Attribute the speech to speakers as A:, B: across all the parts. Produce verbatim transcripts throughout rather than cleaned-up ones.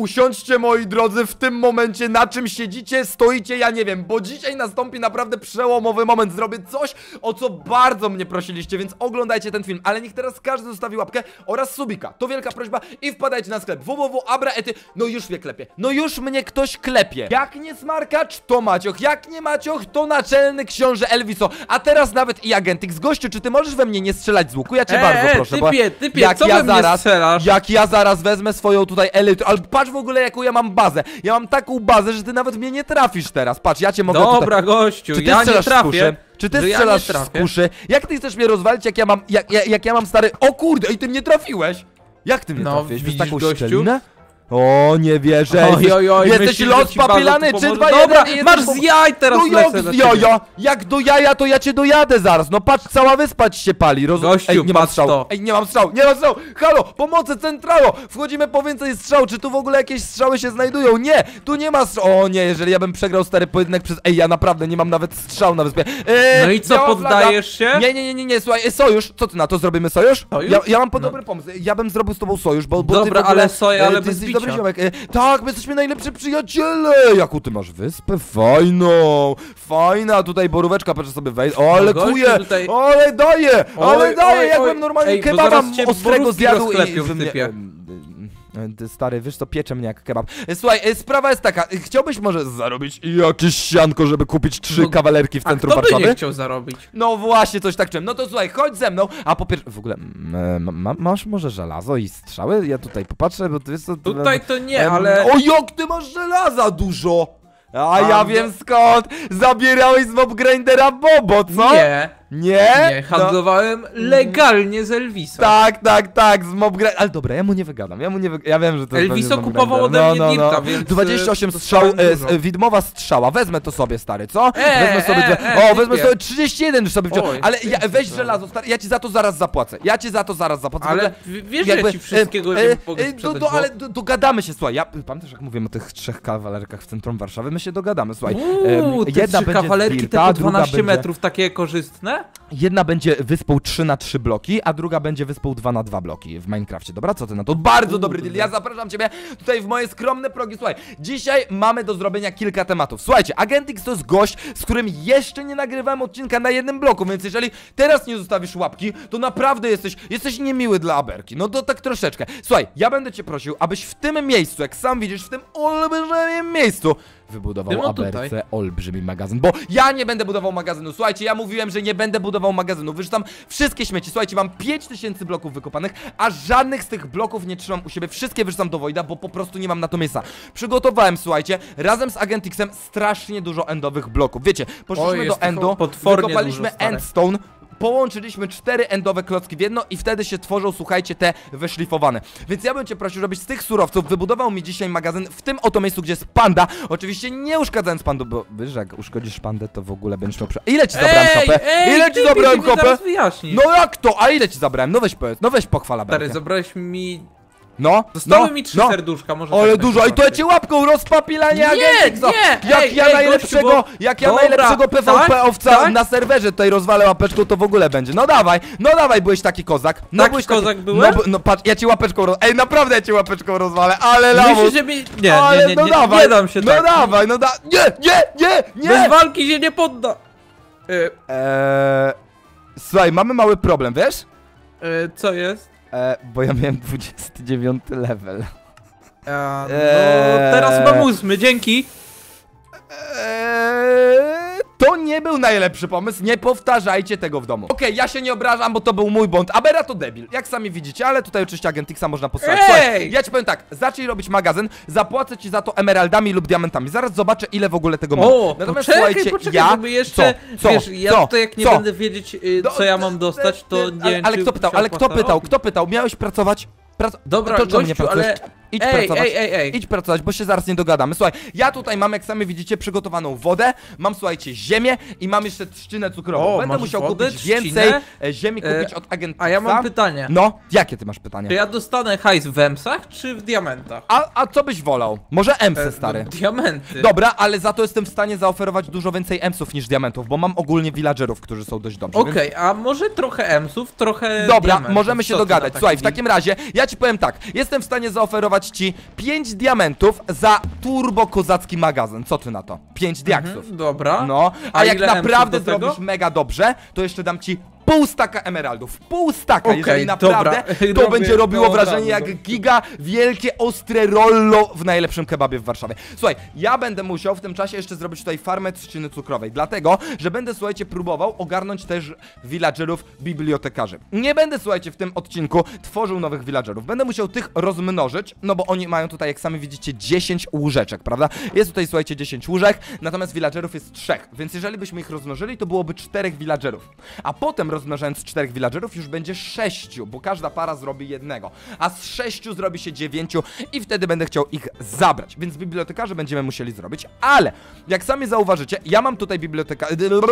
A: usiądźcie, moi drodzy, w tym momencie, na czym siedzicie, stoicie, ja nie wiem, bo dzisiaj nastąpi naprawdę przełomowy moment. Zrobię coś, o co bardzo mnie prosiliście, więc oglądajcie ten film, ale niech teraz każdy zostawi łapkę oraz subika. To wielka prośba i wpadajcie na sklep w w w kropka abraety. No już mnie klepie, no już mnie ktoś klepie. Jak nie smarkacz, to Macioch, jak nie Macioch, to naczelny książę Elviso. A teraz nawet i Agentix. Gościu, czy ty możesz we mnie nie strzelać z łuku? Ja cię
B: e,
A: bardzo
B: e,
A: proszę,
B: typie,
A: bo
B: typie,
A: jak
B: co
A: ja
B: we mnie
A: zaraz,
B: strzelasz?
A: jak ja zaraz wezmę swoją tutaj elytrę, ale patrz w ogóle jaką ja mam bazę. Ja mam taką bazę, że ty nawet mnie nie trafisz teraz. Patrz, ja cię mogę
B: Dobra,
A: tutaj...
B: gościu,
A: Czy ty
B: ja nie
A: strzelasz z
B: trafię.
A: kuszy? Czy ty
B: Że ja
A: strzelasz
B: nie trafię.
A: z kuszy? Jak ty chcesz mnie rozwalić, jak ja mam, jak, jak, jak ja mam stary... O kurde, i ty mnie trafiłeś! Jak ty mnie
B: No,
A: trafiłeś? Przez
B: widzisz,
A: taką
B: gościu?
A: szczelinę? O, nie wierzę.
B: Oj, oj, oj,
A: jesteś
B: myślisz,
A: los
B: że ci bardzo
A: papilany,
B: tu
A: trzy,
B: pomoże?
A: dwa,
B: Dobra,
A: jeden,
B: masz z jaj teraz
A: No
B: lecę
A: jak
B: do
A: z
B: ciebie.
A: jaja? Jak do jaja, to ja cię dojadę zaraz. No patrz, cała wyspa ci się pali. Roz...
B: Gościu,
A: Ej, nie mam
B: patrz
A: strzału.
B: to.
A: Ej, nie mam strzału, nie mam strzału. Halo, pomocy, centralo. Wchodzimy po więcej strzał. Czy tu w ogóle jakieś strzały się znajdują? Nie, tu nie ma strzału. O nie, jeżeli ja bym przegrał stary pojedynek przez... Ej, ja naprawdę nie mam nawet strzału na wyspie. Eee,
B: No i co,
A: biała
B: poddajesz
A: flaga.
B: się?
A: Nie, nie, nie, nie, nie, słuchaj, e, sojusz. Co ty na to, zrobimy sojusz?
B: Sojusz?
A: Ja, ja mam po
B: No.
A: dobry pomysł. Ja bym zrobił z tobą sojusz, bo, bo
B: Dobra,
A: ty w ogóle,
B: ale soja,
A: e,
B: ale
A: ty
B: bez
A: jesteś
B: bicia.
A: dobry ziomek. E, tak, my jesteśmy najlepsi przyjaciele. Jaką ty masz wyspę? Fajną. Fajna, tutaj boróweczka, proszę sobie wejść. O, ale
B: gościu
A: kuje,
B: tutaj-
A: ale daje, ale
B: Oj,
A: daje,
B: oj,
A: jakbym
B: oj.
A: normalnie
B: Ej, bo
A: kebaba
B: zaraz cię
A: ostrego
B: borówki
A: zjadł i...
B: rozklepią w
A: wy mnie-
B: typie.
A: E, Ty stary, wiesz co, piecze mnie jak kebab. E, Słuchaj, e, sprawa jest taka, e, chciałbyś może zarobić jakieś sianko, żeby kupić trzy
B: No,
A: kawalerki w
B: A
A: centrum
B: kto by
A: Warszawy?
B: nie chciał zarobić?
A: No właśnie, coś tak czułem. No to słuchaj, chodź ze mną. A po pierwsze, w ogóle, mm, ma, ma, masz może żelazo i strzały? Ja tutaj popatrzę, bo ty wiesz co...
B: Tutaj to nie,
A: em,
B: ale...
A: O, jak ty masz żelaza dużo! A
B: A,
A: ja
B: no-
A: wiem skąd! Zabierałeś z mob grindera Bobo, co?
B: Nie,
A: Nie?
B: nie,
A: No,
B: handlowałem legalnie z Elviso.
A: tak, tak, tak, z mob grindera. Ale dobra, ja mu nie wygadam, ja mu nie wygadam. Ja wiem, że to jest
B: Elviso
A: pewnie z mob
B: kupował
A: grindera.
B: ode mnie dirta, więc,
A: dwadzieścia osiem
B: e,
A: strzał,
B: dostałem
A: e,
B: dużo.
A: e, widmowa strzała. Wezmę to sobie, stary, co?
B: E,
A: wezmę sobie...
B: e,
A: dwie-
B: e,
A: o, wezmę
B: typie.
A: sobie trzydzieści jeden już sobie wziąłem.
B: Oj,
A: Ale ja,
B: trzydzieści
A: weź
B: dwa.
A: żelazo, stary, ja ci za to zaraz zapłacę. Ja ci za to zaraz zapłacę. W
B: Ale
A: ogóle-
B: w- wiesz,
A: jakby,
B: że ja ci wszystkiego
A: e,
B: nie
A: e,
B: mogę
A: e,
B: sprzedać,
A: do, do,
B: bo-
A: Ale do, dogadamy się, słuchaj, ja pamiętasz jak mówiłem o tych trzech kawalerkach w centrum Warszawy, my się dogadamy, słuchaj.
B: Uuu,
A: em,
B: te
A: jedna
B: trzy
A: będzie
B: kawalerki, te
A: Dirta,
B: po
A: druga
B: dwanaście
A: będzie-
B: metrów, takie korzystne?
A: Jedna będzie wyspą trzy na trzy bloki, a druga będzie wyspą dwa na dwa bloki w Minecrafcie, dobra? Co ty na to? Bardzo dobry deal, ja zapraszam ciebie tutaj w moje skromne progi. Słuchaj, dzisiaj mamy do zrobienia kilka tematów. Słuchajcie, Agentix to jest gość, z którym jeszcze nie nagrywałem odcinka na jednym bloku, więc jeżeli teraz nie zostawisz łapki, to naprawdę jesteś, jesteś niemiły dla Aberki, no to tak troszeczkę. Słuchaj, ja będę cię prosił, abyś w tym miejscu, jak sam widzisz, w tym olbrzymim miejscu wybudował
B: Tym o tutaj.
A: Aberce olbrzymi magazyn, bo ja nie będę budował magazynu. Słuchajcie, ja mówiłem, że nie będę budował magazynu. Wyrzucam wszystkie śmieci. Słuchajcie, mam pięć tysięcy bloków wykopanych, a żadnych z tych bloków nie trzymam u siebie. Wszystkie wyrzucam do Voida, bo po prostu nie mam na to miejsca. Przygotowałem, słuchajcie, razem z Agentixem strasznie dużo endowych bloków. Wiecie, poszliśmy
B: Oj,
A: do
B: jest
A: endu,
B: tego potwornie
A: wykopaliśmy
B: dużo, stary.
A: endstone, połączyliśmy cztery endowe klocki w jedno i wtedy się tworzą, słuchajcie, te wyszlifowane. Więc ja bym cię prosił, żebyś z tych surowców wybudował mi dzisiaj magazyn w tym oto miejscu, gdzie jest panda. Oczywiście nie uszkadzając pandu, bo wiesz, że jak uszkodzisz pandę, to w ogóle będziesz miał... prze- Ile ci zabrałem
B: Ej,
A: kopę?
B: ej,
A: Ile ci
B: typie,
A: zabrałem
B: ty mi
A: kopę?
B: zaraz wyjaśnisz.
A: No jak to? A ile ci zabrałem? No weź powiedz, no weź pochwala
B: Stary,
A: Berkę.
B: zabrałeś mi...
A: No,
B: Zostały
A: no,
B: mi trzy
A: no.
B: serduszka, może
A: Ale
B: tak
A: dużo, i to ja cię łapką rozpapilanie
B: Nie,
A: Agentixo.
B: nie,
A: Jak
B: ej,
A: ja
B: ej,
A: najlepszego,
B: gościu, bo-
A: jak ja
B: Dobra,
A: najlepszego P V P
B: tak,
A: owca
B: tak.
A: na serwerze tutaj rozwalę łapeczką, to w ogóle będzie. No dawaj, no dawaj, byłeś taki kozak. No
B: Taki
A: byłeś
B: kozak
A: taki...
B: byłem?
A: No, b- no patrz, ja ci łapeczką roz... Ej, naprawdę ja ci łapeczką rozwalę, ale lamus.
B: Myślisz, że mi... Nie,
A: Ale
B: nie, nie,
A: no
B: nie,
A: dawaj,
B: nie dam się
A: no
B: tak.
A: dawaj, no da... Nie, nie, nie, nie!
B: Bez walki się nie podda. Y,
A: Eee... Słuchaj, mamy mały problem, wiesz?
B: y, co jest?
A: Eee, bo ja miałem dwudziesty dziewiąty level.
B: A, no,
A: Eee.
B: teraz mam ósmy, dzięki.
A: Eee, to nie był najlepszy pomysł, nie powtarzajcie tego w domu. Okej, ja się nie obrażam, bo to był mój błąd. Abera to debil, jak sami widzicie, ale tutaj oczywiście Agentixa można posłuchać.
B: Ej!
A: Słuchaj, ja ci powiem tak, zacznij robić magazyn, zapłacę ci za to emeraldami lub diamentami. Zaraz zobaczę, ile w ogóle tego mam.
B: O,
A: Natomiast
B: poczekaj,
A: słuchajcie,
B: poczekaj,
A: ja...
B: żeby jeszcze,
A: Co? Co?
B: wiesz, ja
A: Co?
B: tutaj jak nie
A: Co?
B: będę wiedzieć, y,
A: No,
B: co ja mam dostać, to nie
A: ale,
B: wiem,
A: ale
B: czy
A: kto pytał,
B: się
A: ale kto
B: opłaca
A: pytał,
B: robić.
A: kto pytał? Miałeś pracować? Prac...
B: Dobra,
A: to czemu nie
B: gościu,
A: pracujesz?
B: ale...
A: Idź
B: Ej,
A: pracować.
B: ej, ej, ej.
A: Idź pracować, bo się zaraz nie dogadamy. Słuchaj, ja tutaj mam, jak sami widzicie, przygotowaną wodę, mam, słuchajcie, ziemię i mam jeszcze trzcinę cukrową.
B: O,
A: Będę
B: masz
A: musiał
B: wodę,
A: kupić więcej
B: trzcinę?
A: e, ziemi,
B: E,
A: kupić od Agentixa.
B: A ja mam pytanie.
A: No, jakie ty masz pytanie?
B: Czy ja dostanę hajs w emsach, czy w diamentach?
A: A, a co byś wolał? Może emsy,
B: E,
A: stary.
B: no, diamenty.
A: Dobra, ale za to jestem w stanie zaoferować dużo więcej emsów niż diamentów, bo mam ogólnie villagerów, którzy są dość dobrzy.
B: Okej,
A: więc...
B: a może trochę emsów, trochę
A: Dobra,
B: diamentów.
A: możemy się
B: Co ty
A: dogadać.
B: na
A: Słuchaj, w
B: taki
A: takim razie ja ci powiem tak, jestem w stanie zaoferować dawać ci pięć diamentów za turbo kozacki magazyn. Co ty na to? pięć diaksów.
B: Mhm, dobra.
A: No, a,
B: A
A: jak
B: ile
A: naprawdę
B: emsów do tego?
A: zrobisz mega dobrze, to jeszcze dam ci pół staka emeraldów. Pół staka,
B: Okej,
A: jeżeli naprawdę
B: dobra.
A: to
B: Robię
A: będzie robiło
B: to od
A: wrażenie
B: razu,
A: jak
B: no.
A: giga wielkie ostre rollo w najlepszym kebabie w Warszawie. Słuchaj, ja będę musiał w tym czasie jeszcze zrobić tutaj farmę trzciny cukrowej, dlatego, że będę, słuchajcie, próbował ogarnąć też villagerów, bibliotekarzy. Nie będę, słuchajcie, w tym odcinku tworzył nowych villagerów. Będę musiał tych rozmnożyć, no bo oni mają tutaj, jak sami widzicie, dziesięć łóżeczek, prawda? Jest tutaj, słuchajcie, dziesięć łóżek, natomiast villagerów jest trzech, więc jeżeli byśmy ich rozmnożyli, to byłoby czterech villagerów. A potem rozmnażając czterech villagerów już będzie sześciu, bo każda para zrobi jednego, a z sześciu zrobi się dziewięciu i wtedy będę chciał ich zabrać, więc bibliotekarzy będziemy musieli zrobić, ale jak sami zauważycie, ja mam tutaj biblioteka...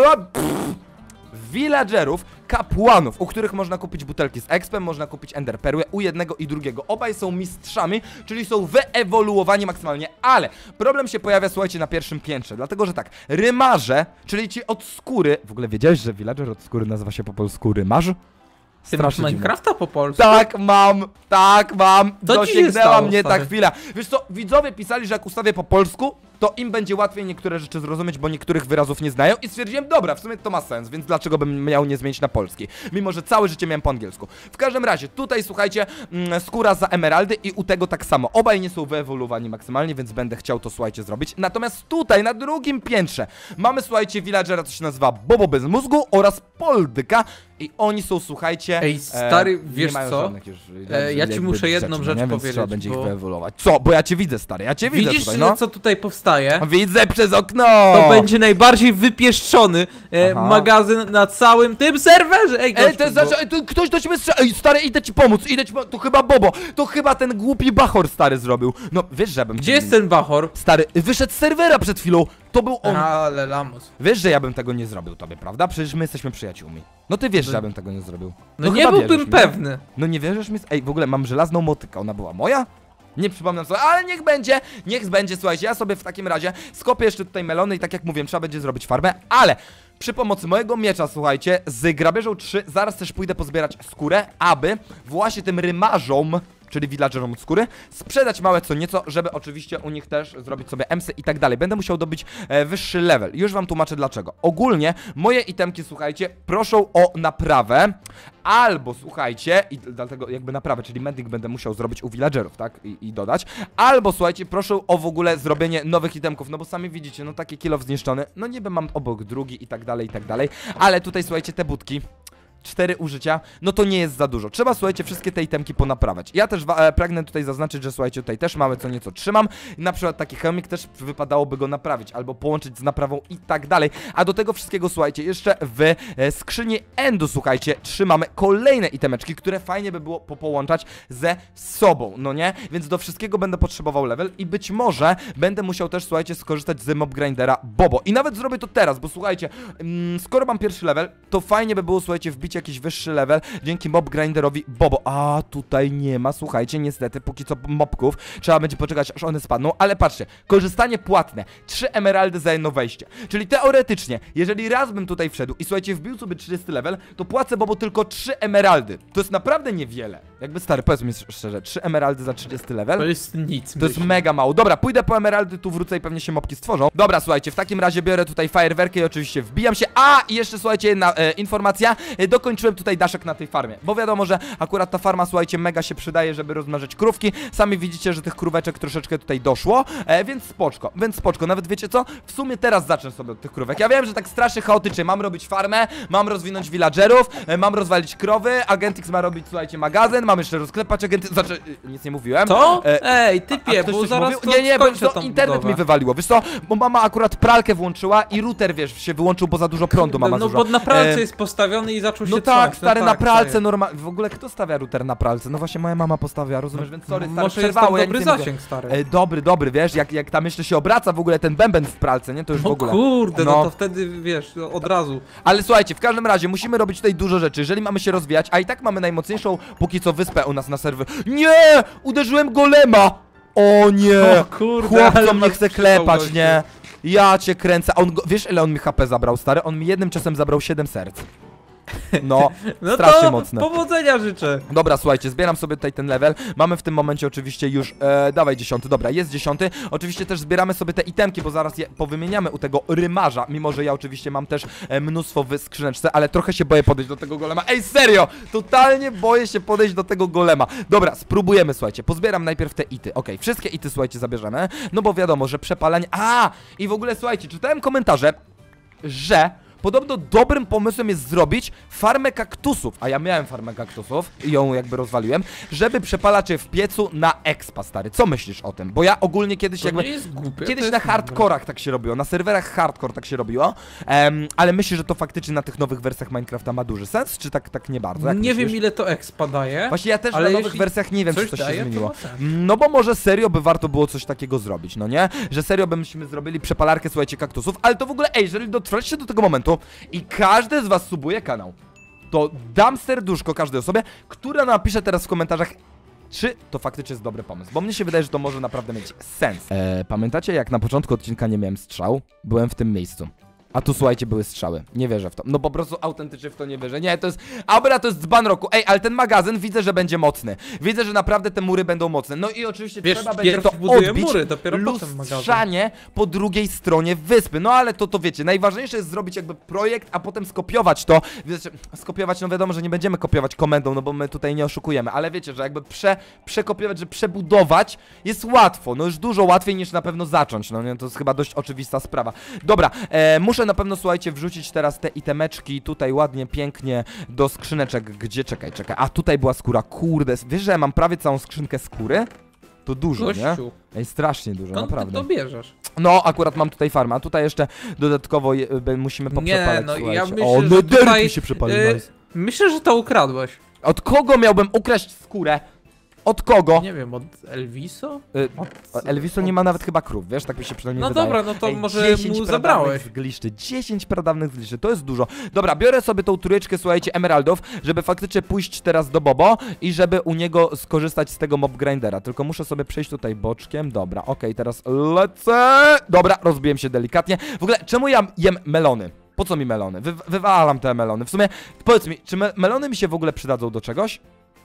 A: villagerów, kapłanów, u których można kupić butelki z expem, można kupić enderperły u jednego i drugiego. Obaj są mistrzami, czyli są wyewoluowani maksymalnie, ale problem się pojawia, słuchajcie, na pierwszym piętrze, dlatego, że tak, rymarze, czyli ci od skóry, w ogóle wiedziałeś, że villager od skóry nazywa się po polsku rymarz?
B: Ty masz
A: Strasznie dziwne.
B: Minecrafta po polsku?
A: Tak mam, tak mam,
B: Co ci się
A: dosięgnęła
B: stało,
A: mnie ta
B: stary?
A: chwila. Wiesz co, widzowie pisali, że jak ustawię po polsku, to im będzie łatwiej niektóre rzeczy zrozumieć, bo niektórych wyrazów nie znają i stwierdziłem, dobra, w sumie to ma sens, więc dlaczego bym miał nie zmienić na polski, mimo że całe życie miałem po angielsku. W każdym razie, tutaj słuchajcie, mm, skóra za emeraldy i u tego tak samo. Obaj nie są wyewoluowani maksymalnie, więc będę chciał to, słuchajcie, zrobić. Natomiast tutaj, na drugim piętrze, mamy, słuchajcie, villagera, co się nazywa Bobo bez mózgu oraz Poldyka i oni są, słuchajcie...
B: Ej, stary,
A: e,
B: wiesz
A: nie mają
B: co?
A: żadnych już,
B: E, ja ci
A: jakby
B: muszę jedną
A: rzeczy,
B: rzecz
A: no nie? Więc
B: powiedzieć,
A: trzeba będzie
B: bo-
A: ich wyewoluować. Co? Bo ja cię widzę, stary, ja cię widzę
B: Widzisz,
A: tutaj, no.
B: co tutaj powstaje?
A: Widzę przez okno!
B: To będzie najbardziej wypieszczony e,
A: Aha.
B: magazyn na całym tym serwerze! Ej,
A: Ej,
B: gościu,
A: to
B: bo-
A: znaczy, ej, to ktoś do ciebie strzela. Ej, stary, idę ci pomóc, idę ci pomóc. To chyba Bobo, to chyba ten głupi bachor stary zrobił. No, wiesz, że ja bym...
B: Gdzie jest ten bachor?
A: Stary, wyszedł z serwera przed chwilą, to był on.
B: Ale lamus.
A: Wiesz, że ja bym tego nie zrobił tobie, prawda? Przecież my jesteśmy przyjaciółmi. No ty wiesz, że ja bym tego nie zrobił.
B: No nie
A: chyba
B: byłbym
A: wierzysz mi, nie?
B: pewny.
A: No nie wierzysz mi? Ej, w ogóle mam żelazną motykę, ona była moja? Nie przypomnę sobie, ale niech będzie, niech będzie, słuchajcie, ja sobie w takim razie skopię jeszcze tutaj melony i tak jak mówiłem, trzeba będzie zrobić farmę, ale przy pomocy mojego miecza, słuchajcie, z grabieżą trzy zaraz też pójdę pozbierać skórę, aby właśnie tym rymarzom, czyli villagerom od skóry, sprzedać małe co nieco, żeby oczywiście u nich też zrobić sobie emsy i tak dalej. Będę musiał dobyć e, wyższy level. Już wam tłumaczę dlaczego. Ogólnie moje itemki, słuchajcie, proszą o naprawę, albo słuchajcie, i dlatego jakby naprawę, czyli mending będę musiał zrobić u villagerów, tak? I, i dodać. Albo słuchajcie, proszę o w ogóle zrobienie nowych itemków, no bo sami widzicie, no taki kill off zniszczony, no niby mam obok drugi i tak dalej, i tak dalej, ale tutaj słuchajcie, te budki, cztery użycia, no to nie jest za dużo. Trzeba, słuchajcie, wszystkie te itemki ponaprawiać. Ja też e, pragnę tutaj zaznaczyć, że słuchajcie, tutaj też mamy co nieco trzymam. Na przykład taki hełmik też wypadałoby go naprawić, albo połączyć z naprawą i tak dalej. A do tego wszystkiego, słuchajcie, jeszcze w e, skrzyni endu, słuchajcie, trzymamy kolejne itemeczki, które fajnie by było popołączać ze sobą, no nie? Więc do wszystkiego będę potrzebował level i być może będę musiał też, słuchajcie, skorzystać z mob grindera Bobo. I nawet zrobię to teraz, bo słuchajcie, mm, skoro mam pierwszy level, to fajnie by było, słuchajcie, wbić jakiś wyższy level dzięki mob grinderowi Bobo. A tutaj nie ma, słuchajcie, niestety, póki co mobków. Trzeba będzie poczekać, aż one spadną, ale patrzcie, korzystanie płatne, trzy emeraldy za jedno wejście. Czyli teoretycznie, jeżeli raz bym tutaj wszedł i słuchajcie, wbił sobie trzydziesty level, to płacę Bobo tylko trzy emeraldy. To jest naprawdę niewiele. Jakby stary, powiedz mi szczerze, trzy emeraldy za trzydziesty level?
B: To jest nic.
A: To jest
B: myślę.
A: mega mało. Dobra, pójdę po emeraldy, tu wrócę i pewnie się mopki stworzą. Dobra, słuchajcie, w takim razie biorę tutaj fajerwerkę i oczywiście wbijam się. A, i jeszcze, słuchajcie, jedna e, informacja. E, dokończyłem tutaj daszek na tej farmie, bo wiadomo, że akurat ta farma, słuchajcie, mega się przydaje, żeby rozmnażać krówki. Sami widzicie, że tych króweczek troszeczkę tutaj doszło, e, więc spoczko, więc spoczko. Nawet wiecie co? W sumie teraz zacznę sobie od tych krówek. Ja wiem, że tak strasznie chaotycznie. Mam robić farmę, mam rozwinąć villagerów, e, mam rozwalić krowy, Agentix ma robić, słuchajcie, magazyn, mam jeszcze rozklepać Agentix... Znaczy, e, nic nie mówiłem.
B: To?
A: E,
B: Ej,
A: A
B: typie,
A: ktoś
B: bo
A: coś
B: zaraz
A: mówił?
B: to
A: Nie, nie, bo
B: skończę
A: wiesz co,
B: tą
A: internet
B: budowę.
A: mi wywaliło, wiesz co, bo mama akurat pralkę włączyła i router, wiesz, się wyłączył, bo za dużo prądu mama
B: No
A: zużyła.
B: bo na pralce
A: E,
B: jest postawiony i zaczął
A: No
B: się
A: tak,
B: trząść.
A: stary,
B: no
A: na
B: tak,
A: pralce
B: stary.
A: normalnie. W ogóle kto stawia router na pralce? No właśnie moja mama postawia, rozumiesz, więc sorry, stary,
B: Może jest
A: przerwało,
B: tam
A: ja
B: dobry
A: nic nie mówię.
B: zasięg, stary.
A: E, dobry, dobry, wiesz, jak, jak ta myśl się obraca w ogóle ten bęben w pralce, nie? To już w
B: No
A: ogóle.
B: kurde, no.
A: No.
B: to wtedy, wiesz, od razu.
A: Ale słuchajcie, w każdym razie musimy robić tutaj dużo rzeczy, jeżeli mamy się rozwijać, a i tak mamy najmocniejszą póki co wyspę u nas na serwer. Nie! Uderzyłem golema! O nie!
B: O kurde, ale
A: Chłopcom nie
B: masz
A: chce klepać,
B: przyszłość.
A: nie? Ja cię kręcę. A on go, wiesz ile on mi H P zabrał, stary? On mi jednym czasem zabrał siedem serc. No,
B: No
A: strasznie
B: to
A: mocne.
B: powodzenia życzę.
A: Dobra, słuchajcie, zbieram sobie tutaj ten level. Mamy w tym momencie oczywiście już, e, dawaj dziesiąty, dobra, jest dziesiąty. Oczywiście też zbieramy sobie te itemki, bo zaraz je powymieniamy u tego rymarza, mimo że ja oczywiście mam też e, mnóstwo w skrzyneczce, ale trochę się boję podejść do tego golema. Ej, serio, totalnie boję się podejść do tego golema. Dobra, spróbujemy, słuchajcie, pozbieram najpierw te ity. Okej, wszystkie ity, słuchajcie, zabierzemy, no bo wiadomo, że przepalanie... A! I w ogóle, słuchajcie, czytałem komentarze, że podobno dobrym pomysłem jest zrobić farmę kaktusów, a ja miałem farmę kaktusów i ją jakby rozwaliłem, żeby przepalać je w piecu na expa, stary. Co myślisz o tym? Bo ja ogólnie kiedyś
B: To
A: jakby...
B: nie jest głupie,
A: Kiedyś
B: to
A: na
B: jest
A: hardkorach tak się robiło, na serwerach hardcore tak się robiło, em, ale myślę, że to faktycznie na tych nowych wersjach Minecrafta ma duży sens, czy tak, tak nie bardzo? Jak
B: Nie
A: myślisz?
B: wiem ile to expa daje.
A: Właśnie ja też
B: ale
A: na nowych
B: jeśli
A: wersjach nie wiem, czy
B: coś
A: coś
B: daje,
A: się
B: to
A: zmieniło.
B: ma sens.
A: No bo może serio by warto było coś takiego zrobić, no nie? Że serio byśmy zrobili przepalarkę, słuchajcie, kaktusów, ale to w ogóle, ej, jeżeli dotrwaliście do tego momentu i każdy z was subuje kanał, to dam serduszko każdej osobie, która napisze teraz w komentarzach, czy to faktycznie jest dobry pomysł, bo mnie się wydaje, że to może naprawdę mieć sens. Eee, pamiętacie, jak na początku odcinka nie miałem strzał? Byłem w tym miejscu. A tu, słuchajcie, były strzały. Nie wierzę w to. No po prostu autentycznie w to nie wierzę. Nie, to jest... Abra, to jest dzban roku. Ej, ale ten magazyn widzę, że będzie mocny. Widzę, że naprawdę te mury będą mocne. No i oczywiście
B: Wiesz,
A: trzeba będzie to
B: pierw buduje
A: odbić
B: mury, dopiero potem magazyn.
A: lustrzanie po drugiej stronie wyspy. No ale to, to wiecie, najważniejsze jest zrobić jakby projekt, a potem skopiować to. Wiecie, skopiować, no wiadomo, że nie będziemy kopiować komendą, no bo my tutaj nie oszukujemy, ale wiecie, że jakby prze, przekopiować, że przebudować jest łatwo. No już dużo łatwiej niż na pewno zacząć. No nie, to jest chyba dość oczywista sprawa. Dobra, e, muszę na pewno, słuchajcie, wrzucić teraz te itemeczki tutaj ładnie, pięknie do skrzyneczek. Gdzie? Czekaj, czekaj. A tutaj była skóra. Kurde, wiesz, że ja mam prawie całą skrzynkę skóry? To dużo, nie?
B: Gościu,
A: Ej, strasznie dużo,
B: skąd ty
A: naprawdę.
B: to bierzesz?
A: No, akurat mam tutaj farmę, a tutaj jeszcze dodatkowo je, be- musimy poprzepalać,
B: Nie, no
A: słuchajcie.
B: ja myślę,
A: O,
B: że
A: nedery
B: tutaj,
A: tu się przepali,
B: y,
A: nice.
B: Myślę, że to ukradłeś.
A: Od kogo miałbym ukraść skórę? Od kogo?
B: Nie wiem, od Elviso?
A: Y,
B: Od,
A: Elviso nie ma nawet chyba krów, wiesz, tak mi się przynajmniej
B: No
A: wydaje.
B: dobra, no to
A: Ej,
B: może
A: dziesięć
B: mu
A: pradawnych
B: zabrałeś.
A: zgliszczy, dziesięć pradawnych zgliszczy, to jest dużo. Dobra, biorę sobie tą trójeczkę, słuchajcie, emeraldów, żeby faktycznie pójść teraz do Bobo i żeby u niego skorzystać z tego mob grindera. Tylko muszę sobie przejść tutaj boczkiem, dobra, okej, teraz lecę. Dobra, rozbiłem się delikatnie. W ogóle, czemu ja jem melony? Po co mi melony? Wy, wywalam te melony. W sumie, powiedz mi, czy me melony mi się w ogóle przydadzą do czegoś?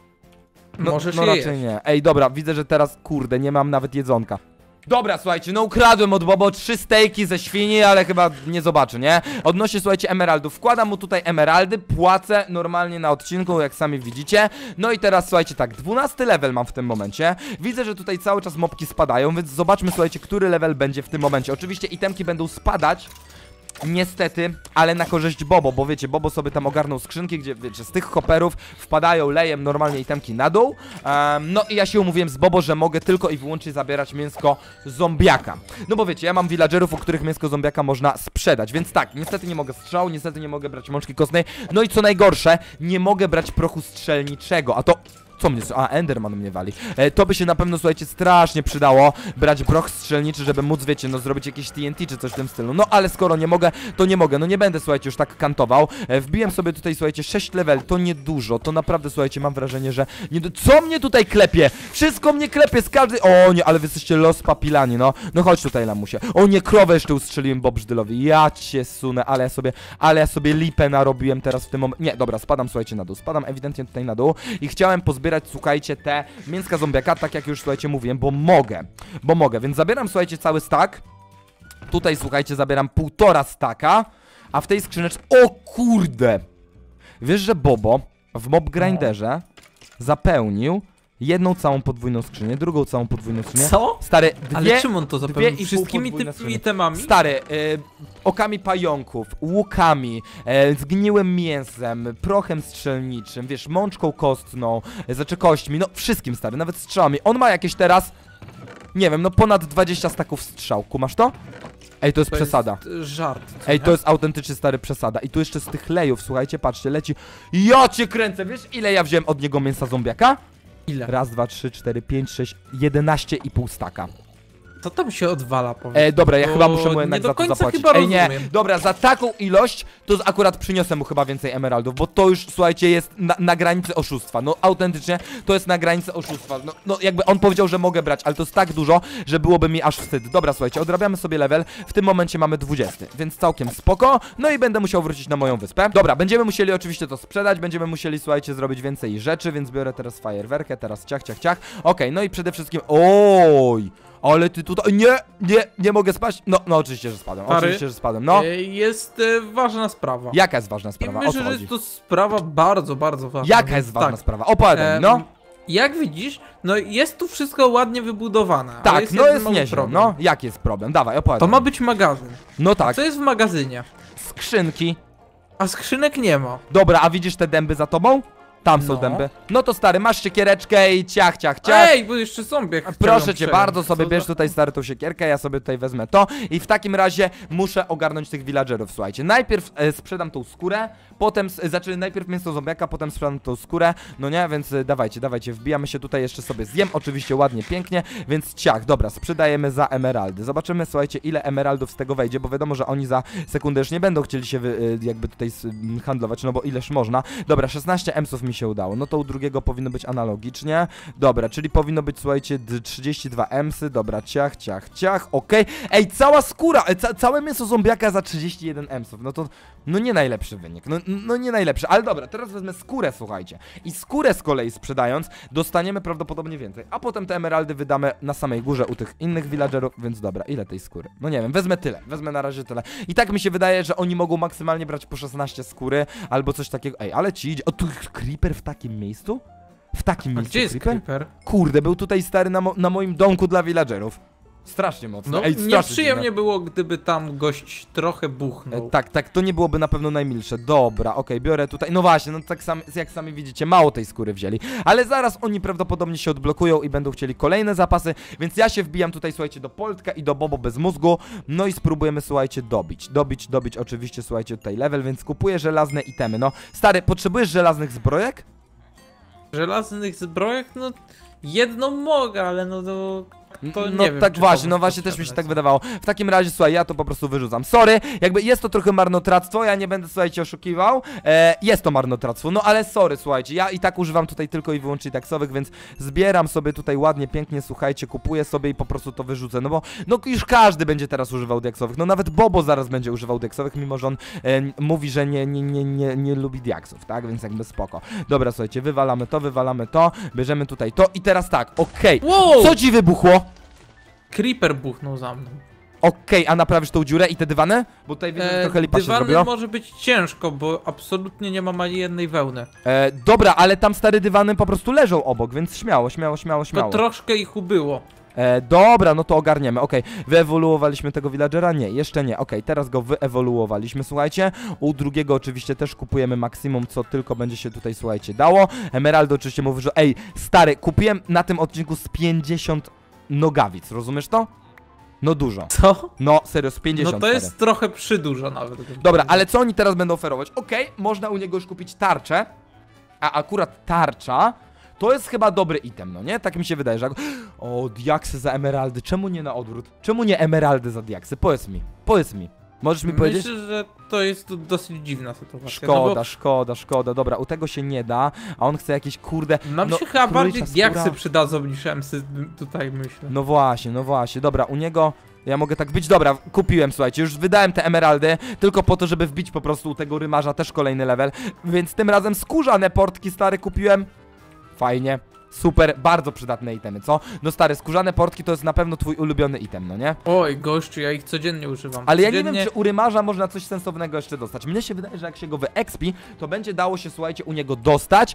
A: No,
B: Możesz
A: no
B: je
A: raczej
B: jeść.
A: nie. Ej, dobra, widzę, że teraz, kurde, nie mam nawet jedzonka. Dobra, słuchajcie, no ukradłem od Bobo trzy stejki ze świni, ale chyba nie zobaczy, nie? Odnośnie, słuchajcie, emeraldów. Wkładam mu tutaj emeraldy, płacę normalnie na odcinku, jak sami widzicie. No i teraz, słuchajcie, tak, dwunasty level mam w tym momencie. Widzę, że tutaj cały czas mopki spadają, więc zobaczmy, słuchajcie, który level będzie w tym momencie. Oczywiście itemki będą spadać. Niestety, ale na korzyść Bobo, bo wiecie, Bobo sobie tam ogarnął skrzynki, gdzie wiecie, z tych hopperów wpadają lejem normalnie itemki na dół. um, No i ja się umówiłem z Bobo, że mogę tylko i wyłącznie zabierać mięsko zombiaka. No bo wiecie, ja mam villagerów, u których mięsko zombiaka można sprzedać, więc tak, niestety nie mogę strzału, niestety nie mogę brać mączki kostnej. No i co najgorsze, nie mogę brać prochu strzelniczego, a to... Co mnie... A, Enderman mnie wali. E, to by się na pewno, słuchajcie, strasznie przydało brać broch strzelniczy, żeby móc, wiecie, no zrobić jakieś T N T czy coś w tym stylu. No ale skoro nie mogę, to nie mogę. No nie będę, słuchajcie, już tak kantował. E, wbiłem sobie tutaj, słuchajcie, sześć level. To niedużo. To naprawdę, słuchajcie, mam wrażenie, że... Nie do... Co mnie tutaj klepie? Wszystko mnie klepie z każdej... O nie, ale wy jesteście los papilani, no. No chodź tutaj, lamusie. O nie, krowę jeszcze ustrzeliłem Bobrzdylowi. Ja cię sunę, ale ja sobie... Ale ja sobie lipę narobiłem teraz w tym momencie. Nie, dobra, spadam, słuchajcie, na dół. Spadam ewidentnie tutaj na dół i chciałem pozbierać, słuchajcie, te mięska zombiaka, tak jak już, słuchajcie, mówiłem, bo mogę, bo mogę, więc zabieram, słuchajcie, cały stack. Tutaj, słuchajcie, zabieram półtora staka, a w tej skrzyneczce... O kurde! Wiesz, że Bobo w mob grinderze zapełnił jedną całą podwójną skrzynię, drugą całą podwójną skrzynię.
B: Co?
A: Stary, dwie...
B: Ale czym on to
A: dwie
B: zapełnił?
A: i pół
B: Wszystkimi
A: podwójne
B: tymi
A: skrzynie.
B: temami?
A: Stary, y, okami pająków, łukami, e, zgniłym mięsem, prochem strzelniczym, wiesz, mączką kostną, e, znaczy kośćmi, no wszystkim, stary, nawet strzałami. On ma jakieś teraz, nie wiem, no ponad dwadzieścia staków strzał, kumasz to? Ej, to jest
B: To
A: przesada.
B: jest żart. co
A: Ej,
B: nie?
A: to jest autentycznie, stary, przesada. I tu jeszcze z tych lejów, słuchajcie, patrzcie, leci. Ja cię kręcę, wiesz ile ja wziąłem od niego mięsa zombiaka?
B: Ile?
A: Raz, dwa, trzy, cztery, pięć, sześć, jedenaście i pół staka.
B: Co tam się odwala, powiedz?
A: E, dobra, ja
B: Bo
A: chyba muszę mu jednak
B: nie do
A: za to
B: końca
A: zapłacić.
B: chyba
A: Ej, nie,
B: rozumiem.
A: dobra, za taką ilość to z- akurat przyniosę mu chyba więcej emeraldów, bo to już, słuchajcie, jest na, na granicy oszustwa. No autentycznie, to jest na granicy oszustwa. No, no jakby on powiedział, że mogę brać, ale to jest tak dużo, że byłoby mi aż wstyd. Dobra, słuchajcie, odrabiamy sobie level. W tym momencie mamy dwudziesty, więc całkiem spoko. No i będę musiał wrócić na moją wyspę. Dobra, będziemy musieli oczywiście to sprzedać, będziemy musieli, słuchajcie, zrobić więcej rzeczy, więc biorę teraz fajerwerkę, teraz ciach, ciach, ciach. Okej, no i przede wszystkim, oj, ale ty tutaj, nie, nie, nie mogę spać. No, no oczywiście, że spadłem,
B: Stary,
A: oczywiście, że spadłem, no.
B: E, Jest e, ważna sprawa.
A: Jaka jest ważna
B: I
A: sprawa? O co
B: myślę, że
A: chodzi?
B: jest to sprawa bardzo, bardzo ważna.
A: Jaka
B: więc
A: jest ważna
B: tak.
A: sprawa? Opowiadaj mi, no.
B: Em, Jak widzisz, no jest tu wszystko ładnie wybudowane. ale
A: Tak,
B: jest
A: no
B: jeden
A: jest
B: mały
A: nieźle,
B: problem.
A: no. Jaki jest problem? Dawaj, opowiadaj.
B: To ma być magazyn.
A: No tak,
B: Co jest w magazynie?
A: skrzynki.
B: A skrzynek nie ma.
A: Dobra, a widzisz te dęby za tobą? Tam są
B: No.
A: dęby. No to stary, masz siekiereczkę i ciach, ciach, ciach.
B: Ej, bo jeszcze zombie.
A: Proszę cię bardzo, sobie bierz tutaj stary tą siekierkę, ja sobie tutaj wezmę to i w takim razie muszę ogarnąć tych villagerów, słuchajcie. Najpierw e, sprzedam tą skórę, potem, s- znaczy najpierw mięso zombiaka, potem sprzedam tą skórę, no nie, więc e, dawajcie, dawajcie, wbijamy się tutaj, jeszcze sobie zjem, oczywiście ładnie, pięknie, więc ciach, dobra, sprzedajemy za emeraldy. Zobaczymy, słuchajcie, ile emeraldów z tego wejdzie, bo wiadomo, że oni za sekundę już nie będą chcieli się wy, e, jakby tutaj s- m, handlować, no bo ileż można. Dobra, szesnaście emsów mi się udało, no to u drugiego powinno być analogicznie. Dobra, czyli powinno być, słuchajcie, d- trzydzieści dwa emsy, dobra, ciach, ciach, ciach, okej. Ej, cała skóra, e, ca całe mięso zombiaka za trzydzieści jeden emsów, no to, no nie najlepszy wynik, no, no nie najlepszy, ale dobra, teraz wezmę skórę, słuchajcie. I skórę z kolei sprzedając, dostaniemy prawdopodobnie więcej, a potem te emeraldy wydamy na samej górze u tych innych villagerów, więc dobra, ile tej skóry? No nie wiem, wezmę tyle, wezmę na razie tyle. I tak mi się wydaje, że oni mogą maksymalnie brać po szesnaście skóry, albo coś takiego. Ej, ale ci idzie, o tu creeper w takim miejscu? W takim
B: A
A: miejscu
B: gdzie jest creeper?
A: Kurde, był tutaj stary na, mo na moim domku dla villagerów. Strasznie mocno.
B: No,
A: Ej, strasznie
B: nieprzyjemnie
A: dziwne.
B: było, gdyby tam gość trochę buchnął.
A: E, tak, tak, to nie byłoby na pewno najmilsze. Dobra, okej, biorę tutaj. No właśnie, no tak sam, jak sami widzicie, mało tej skóry wzięli. Ale zaraz oni prawdopodobnie się odblokują i będą chcieli kolejne zapasy, więc ja się wbijam tutaj, słuchajcie, do Poltka i do Bobo bez mózgu. No i spróbujemy, słuchajcie, dobić. Dobić, dobić oczywiście, słuchajcie, tutaj level, więc kupuję żelazne itemy. No, stary, potrzebujesz żelaznych zbrojek?
B: Żelaznych zbrojek? No, jedną mogę, ale no to... To
A: no
B: nie wiem,
A: tak
B: czy
A: właśnie,
B: to
A: no właśnie też mi się
B: potrzebne
A: tak
B: są.
A: wydawało. W takim razie, słuchaj, ja to po prostu wyrzucam. Sorry, jakby jest to trochę marnotrawstwo, ja nie będę, słuchajcie, oszukiwał. E, jest to marnotrawstwo, no ale sorry, słuchajcie, ja i tak używam tutaj tylko i wyłącznie taksowych, więc zbieram sobie tutaj ładnie, pięknie, słuchajcie, kupuję sobie i po prostu to wyrzucę, no bo no już każdy będzie teraz używał diaksowych, no nawet Bobo zaraz będzie używał diaksowych, mimo że on e, mówi, że nie, nie, nie, nie, nie lubi diaksów, tak, więc jakby spoko. Dobra, słuchajcie, wywalamy to, wywalamy to, bierzemy tutaj to i teraz tak, okej,
B: Wow!
A: co ci wybuchło?
B: Creeper buchnął za mną.
A: Okej, a naprawisz tą dziurę i te dywany? Bo tutaj widzę, że
B: E,
A: trochę lipa się
B: dywany
A: zrobiło.
B: może być ciężko, bo absolutnie nie mam ani jednej wełny.
A: E, dobra, ale tam stare dywany po prostu leżą obok, więc śmiało, śmiało, śmiało,
B: To
A: śmiało.
B: troszkę ich ubyło.
A: E, dobra, no to ogarniemy, okej. Wyewoluowaliśmy tego villagera? Nie, jeszcze nie, okej, teraz go wyewoluowaliśmy, słuchajcie. U drugiego oczywiście też kupujemy maksimum, co tylko będzie się tutaj, słuchajcie, dało. Emeraldo oczywiście mówi, że ej, stary, kupiłem na tym odcinku z pięćdziesiąt nogawic, rozumiesz to? No dużo.
B: Co?
A: No, serio, z pięćdziesiąt.
B: No to
A: stary.
B: jest trochę przydużo nawet. bym
A: Dobra,
B: powiedział.
A: ale co oni teraz będą oferować? Okej, można u niego już kupić tarczę, a akurat tarcza to jest chyba dobry item, no nie? Tak mi się wydaje, że... jak- O, diaksy za emeraldy, czemu nie na odwrót? Czemu nie emeraldy za diaksy? Powiedz mi, powiedz mi. Możesz mi powiedzieć?
B: Myślę, że to jest dosyć dziwna sytuacja.
A: Szkoda,
B: No
A: szkoda, szkoda, dobra, u tego się nie da, a on chce jakieś kurde...
B: bo nam
A: no,
B: się chyba bardziej
A: królicza
B: diaksy
A: skóra.
B: przydadzą niż emsy, tutaj myślę.
A: No właśnie, no właśnie, dobra, u niego... Ja mogę tak być, dobra, kupiłem, słuchajcie, już wydałem te emeraldy, tylko po to, żeby wbić po prostu u tego rymarza też kolejny level, więc tym razem skórzane portki stary kupiłem. Fajnie, super, bardzo przydatne itemy, co? No stary, skórzane portki to jest na pewno twój ulubiony item, no nie?
B: Oj, gościu, ja ich codziennie używam.
A: Ale ja
B: codziennie...
A: nie wiem, czy u rymarza można coś sensownego jeszcze dostać. Mnie się wydaje, że jak się go wyexpi, to będzie dało się, słuchajcie, u niego dostać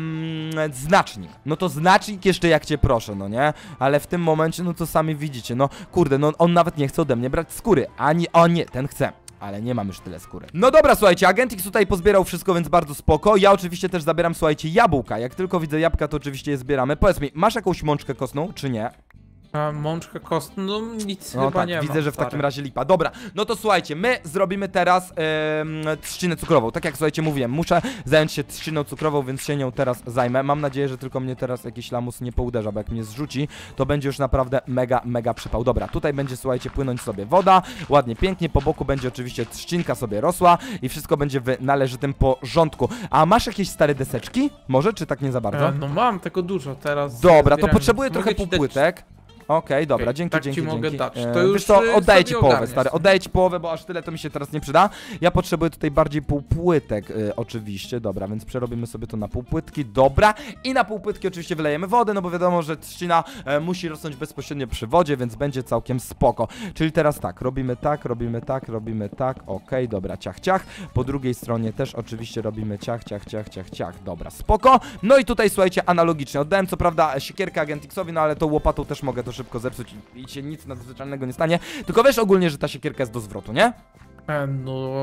A: mm, znacznik. No to znacznik jeszcze jak cię proszę, no nie? Ale w tym momencie, no to sami widzicie, no kurde, no on nawet nie chce ode mnie brać skóry. Ani, o nie, ten chce. Ale nie mam już tyle skóry. No dobra, słuchajcie, Agentix tutaj pozbierał wszystko, więc bardzo spoko. Ja oczywiście też zabieram, słuchajcie, jabłka. Jak tylko widzę jabłka, to oczywiście je zbieramy. Powiedz mi, masz jakąś mączkę kostną, czy nie?
B: A mączka kostna, no nic
A: No
B: chyba
A: tak,
B: nie
A: widzę,
B: ma,
A: że w
B: stary.
A: takim razie lipa. Dobra, no to słuchajcie, my zrobimy teraz em, trzcinę cukrową. Tak jak słuchajcie mówiłem, muszę zająć się trzciną cukrową, więc się nią teraz zajmę. Mam nadzieję, że tylko mnie teraz jakiś lamus nie pouderza, bo jak mnie zrzuci, to będzie już naprawdę mega, mega przypał. Dobra, tutaj będzie, słuchajcie, płynąć sobie woda, ładnie, pięknie, po boku będzie oczywiście trzcinka sobie rosła i wszystko będzie w należytym porządku. A masz jakieś stare deseczki? Może, czy tak nie za bardzo?
B: E, no mam tego dużo teraz.
A: Dobra, to
B: zbierałem.
A: potrzebuję
B: Mogę
A: trochę
B: ci dać-
A: półpłytek. Okej, dobra,
B: Okej,
A: dzięki,
B: tak ci
A: dzięki,
B: mogę
A: dzięki.
B: dać.
A: E,
B: To już,
A: wiesz co,
B: y,
A: oddaję
B: sobie
A: ci połowę,
B: ogarniesz.
A: stary, oddaję ci połowę, bo aż tyle to mi się teraz nie przyda. Ja potrzebuję tutaj bardziej półpłytek, y, oczywiście, dobra, więc przerobimy sobie to na półpłytki, dobra. I na półpłytki oczywiście wylejemy wodę, no bo wiadomo, że trzcina e, musi rosnąć bezpośrednio przy wodzie, więc będzie całkiem spoko. Czyli teraz tak, robimy tak, robimy tak, robimy tak, okej, dobra, ciach, ciach. Po drugiej stronie też oczywiście robimy ciach, ciach, ciach, ciach, ciach, dobra, spoko. No i tutaj, słuchajcie, analogicznie, oddałem co prawda siekierkę Agentixowi, no ale tą łopatą też mogę to szybko zepsuć i, i się nic nadzwyczajnego nie stanie. Tylko wiesz ogólnie, że ta siekierka jest do zwrotu, nie?
B: E, no...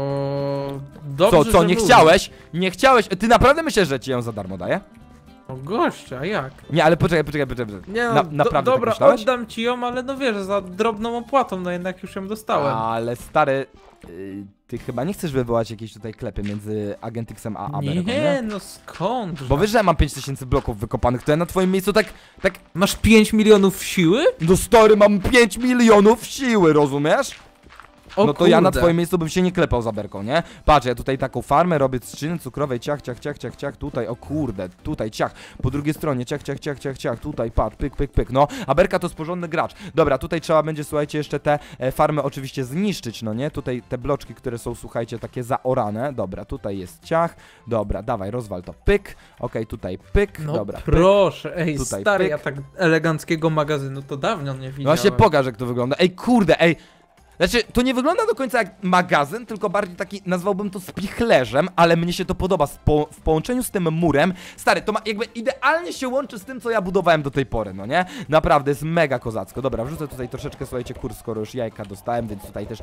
B: Dobrze,
A: Co, co,
B: że
A: nie
B: mówisz.
A: chciałeś? Nie chciałeś? Ty naprawdę myślisz, że ci ją za darmo daję?
B: O gościa, jak?
A: Nie, ale poczekaj, poczekaj, poczekaj.
B: Nie no,
A: Na,
B: do,
A: naprawdę
B: dobra,
A: tak myślałeś?
B: oddam ci ją, ale no wiesz, za drobną opłatą, no jednak już ją dostałem.
A: Ale stary, y, ty chyba nie chcesz wywołać jakiejś tutaj klepy między Agentixem a Aberką, nie?
B: Nie, no skąd?
A: Bo wiesz, że ja mam pięć tysięcy bloków wykopanych, to ja na twoim miejscu tak, tak,
B: Masz pięć milionów siły?
A: no stary, mam pięć milionów siły, rozumiesz?
B: O
A: No to ja na
B: kurde.
A: twoim miejscu bym się nie klepał za berką, nie? Patrz, ja tutaj taką farmę robię trzciny cukrowej, ciach, ciach, ciach, ciach, ciach, tutaj, o kurde, tutaj, ciach, po drugiej stronie, ciach, ciach, ciach, ciach, ciach, tutaj, patrz, pyk, pyk, pyk, no, a berka to jest porządny gracz. Dobra, tutaj trzeba będzie, słuchajcie, jeszcze te e, farmy oczywiście zniszczyć, no nie? Tutaj te bloczki, które są, słuchajcie, takie zaorane, dobra, tutaj jest ciach, dobra, dawaj, rozwal to, pyk, okej, tutaj, pyk,
B: No
A: dobra, pyk.
B: proszę, ej
A: Tutaj
B: stary,
A: pyk.
B: ja tak eleganckiego magazynu to dawno nie
A: No
B: widziałem.
A: właśnie pokaż, jak to wygląda, ej, kurde, ej, znaczy, to nie wygląda do końca jak magazyn, tylko bardziej taki, nazwałbym to spichlerzem, ale mnie się to podoba po, w połączeniu z tym murem. Stary, to ma jakby idealnie się łączy z tym, co ja budowałem do tej pory, no nie? Naprawdę, jest mega kozacko. Dobra, wrzucę tutaj troszeczkę, słuchajcie, kurs, skoro już jajka dostałem, więc tutaj też...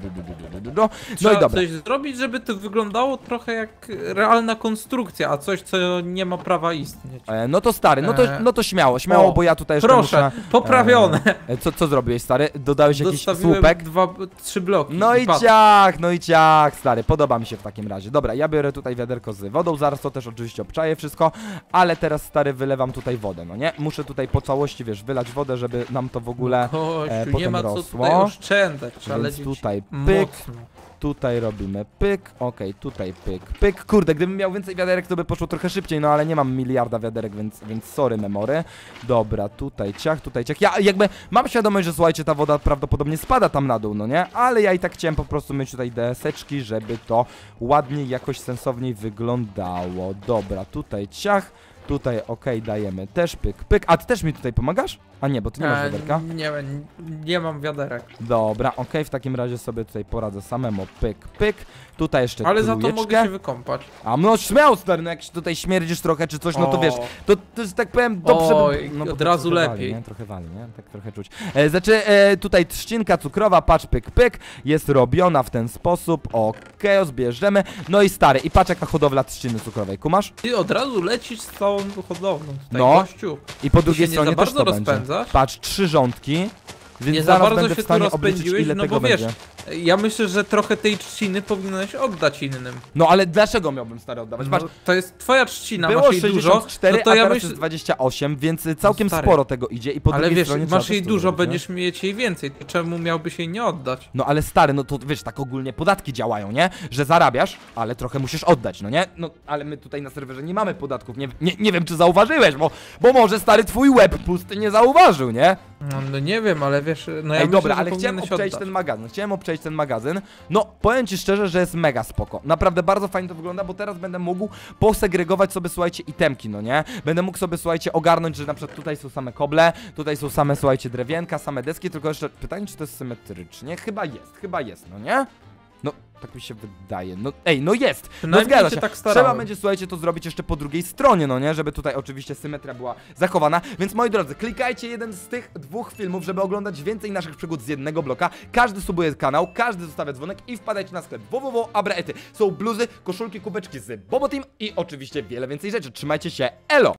A: No
B: Trzeba
A: i dobra.
B: coś zrobić, żeby to wyglądało trochę jak realna konstrukcja, a coś, co nie ma prawa istnieć.
A: E, no to stary, no to,
B: E,
A: no to śmiało, śmiało,
B: o,
A: bo ja tutaj jeszcze
B: Proszę,
A: muszę...
B: poprawione.
A: E, co, co zrobiłeś, stary? Dodałeś jakiś
B: Dostawiłem
A: słupek?
B: dwa, trzy bloki.
A: No i
B: patrz.
A: ciach, no i ciach, stary, podoba mi się w takim razie. Dobra, ja biorę tutaj wiaderko z wodą, zaraz to też oczywiście obczaję wszystko, ale teraz, stary, wylewam tutaj wodę, no nie? Muszę tutaj po całości, wiesz, wylać wodę, żeby nam to w ogóle,
B: Gościu,
A: e,
B: nie
A: potem
B: ma co
A: rosło.
B: tutaj oszczędzać, trzeba
A: Więc
B: lecieć
A: tutaj pyk,
B: mocno.
A: tutaj robimy pyk, okej, tutaj pyk, pyk. Kurde, gdybym miał więcej wiaderek, to by poszło trochę szybciej, no ale nie mam miliarda wiaderek, więc, więc sorry, memory. Dobra, tutaj ciach, tutaj ciach. Ja jakby mam świadomość, że słuchajcie, ta woda prawdopodobnie spada tam na dół, no nie? Ale ja i tak chciałem po prostu mieć tutaj deseczki, żeby to ładniej, jakoś sensowniej wyglądało. Dobra, tutaj ciach. Tutaj, okej, dajemy też pyk, pyk. A ty też mi tutaj pomagasz? A nie, bo ty nie masz
B: E,
A: wiaderka.
B: Nie, nie mam wiaderek.
A: Dobra, okej, w takim razie sobie tutaj poradzę samemu, pyk, pyk. Tutaj jeszcze
B: Ale za to
A: trójeczkę.
B: mogę się wykąpać.
A: A no śmiało, stary, no jak się tutaj śmierdzisz trochę czy coś, no to
B: O.
A: wiesz, to, to jest tak powiem dobrze,
B: Oj,
A: by, no bo
B: od
A: to
B: razu
A: trochę
B: lepiej.
A: Wali, nie? Trochę wali, nie? Tak trochę czuć. E, znaczy, e, tutaj trzcinka cukrowa, patrz, pyk, pyk, jest robiona w ten sposób, okej, zbierzemy. No i stary, i patrz jaka hodowla trzciny cukrowej, kumasz?
B: Ty od razu lecisz z całą hodowlą tutaj,
A: No.
B: gościu.
A: I po drugiej
B: się nie
A: stronie
B: za
A: też
B: bardzo
A: to będzie.
B: rozpędzasz?
A: Patrz, trzy rządki, więc
B: Nie za
A: zaraz
B: bardzo
A: będę
B: się
A: w
B: tu
A: stanie obliczyć,
B: rozpędziłeś,
A: ile
B: no
A: tego
B: bo wiesz,
A: będzie.
B: ja myślę, że trochę tej trzciny powinieneś oddać innym.
A: No ale dlaczego miałbym stary oddawać? Patrz,
B: No, to jest twoja trzcina,
A: było
B: masz jej dużo,
A: sześćdziesiąt cztery,
B: no to
A: a
B: ja
A: teraz
B: myślę,
A: jest dwadzieścia osiem, więc y, całkiem
B: No stary.
A: sporo tego idzie i po
B: ale
A: drugiej
B: wiesz,
A: stronie trzeba
B: masz
A: też
B: jej
A: to
B: dużo,
A: zrobić, nie?
B: będziesz mieć jej więcej, to czemu miałbyś jej nie oddać?
A: No ale stary, no to wiesz, tak ogólnie podatki działają, nie? Że zarabiasz, ale trochę musisz oddać, no nie? No ale my tutaj na serwerze nie mamy podatków, nie, nie, nie wiem czy zauważyłeś, bo, bo może stary twój łeb pusty nie zauważył, nie?
B: No, no nie wiem, ale wiesz, no ja
A: Ej,
B: myślę,
A: dobra,
B: że
A: ale chciałem
B: powinieneś
A: obczaić
B: oddać.
A: ten magazyn, chciałem obczaić ten magazyn. No, powiem ci szczerze, że jest mega spoko. Naprawdę bardzo fajnie to wygląda, bo teraz będę mógł posegregować sobie, słuchajcie, itemki, no nie? Będę mógł sobie, słuchajcie, ogarnąć, że na przykład tutaj są same koble, tutaj są same, słuchajcie, drewienka, same deski, tylko jeszcze pytanie, czy to jest symetrycznie? Chyba jest, chyba jest, no nie? No, tak mi się wydaje. No, ej, no jest! No
B: Przynajmniej
A: zgadza
B: się
A: się.
B: tak
A: Trzeba
B: starałem.
A: będzie, słuchajcie, to zrobić jeszcze po drugiej stronie, no nie? Żeby tutaj oczywiście symetria była zachowana. Więc moi drodzy, klikajcie jeden z tych dwóch filmów, żeby oglądać więcej naszych przygód z jednego bloka. Każdy subuje kanał, każdy zostawia dzwonek i wpadajcie na sklep w w w kropka abraety. Są bluzy, koszulki, kubeczki z Bobo Team i oczywiście wiele więcej rzeczy. Trzymajcie się, elo!